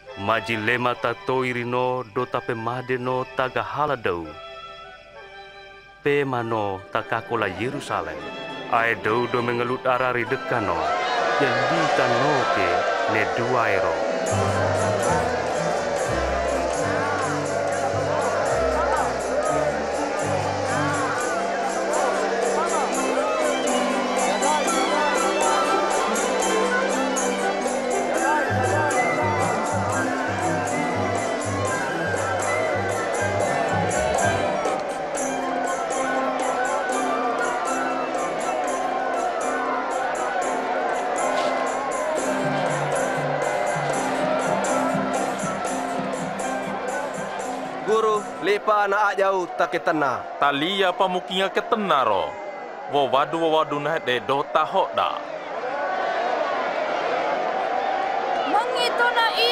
Maji lema ta toirino do tape madeno taga haladau. Pe mano takakola Yerusalem. Ae dau do mengelut arari dekano. Yang ditano ke ne duairo. Guru, lepa na jauh tak ketena. Talia pamukinga ketenaro. Wawadu nah de dota hok da. Mengito na